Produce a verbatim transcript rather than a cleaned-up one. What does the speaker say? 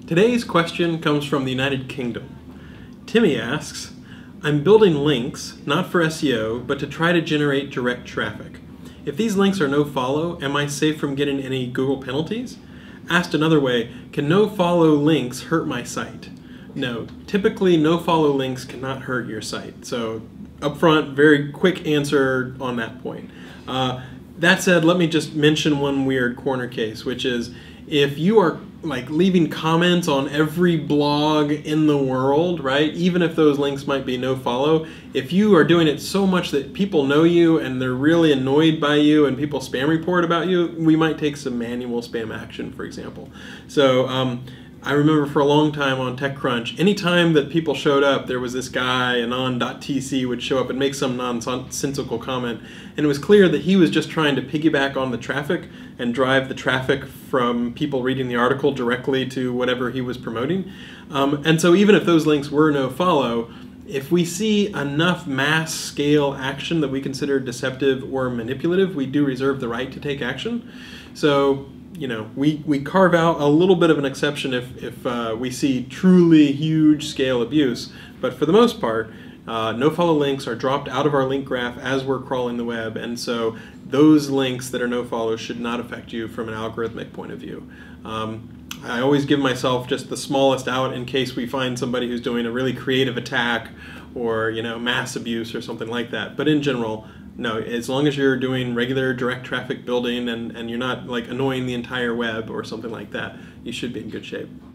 Today's question comes from the United Kingdom. Timmy asks, I'm building links, not for S E O, but to try to generate direct traffic. If these links are no-follow, am I safe from getting any Google penalties? Asked another way, can no-follow links hurt my site? No, typically no-follow links cannot hurt your site. So upfront, very quick answer on that point. Uh, that said, let me just mention one weird corner case, which is if you are like leaving comments on every blog in the world, right? Even if those links might be no follow, if you are doing it so much that people know you and they're really annoyed by you and people spam report about you, we might take some manual spam action, for example. So um, I remember for a long time on TechCrunch, anytime that people showed up, there was this guy, anon.tc, would show up and make some nonsensical comment, and it was clear that he was just trying to piggyback on the traffic and drive the traffic from people reading the article directly to whatever he was promoting. Um, and so even if those links were no follow, if we see enough mass scale action that we consider deceptive or manipulative, we do reserve the right to take action. So, you know, we, we carve out a little bit of an exception if, if uh, we see truly huge scale abuse. But for the most part, uh, no-follow links are dropped out of our link graph as we're crawling the web. And so those links that are no-follow should not affect you from an algorithmic point of view. Um, I always give myself just the smallest out in case we find somebody who's doing a really creative attack or, you know, mass abuse or something like that. But in general, no, as long as you're doing regular direct traffic building and, and you're not like annoying the entire web or something like that, you should be in good shape.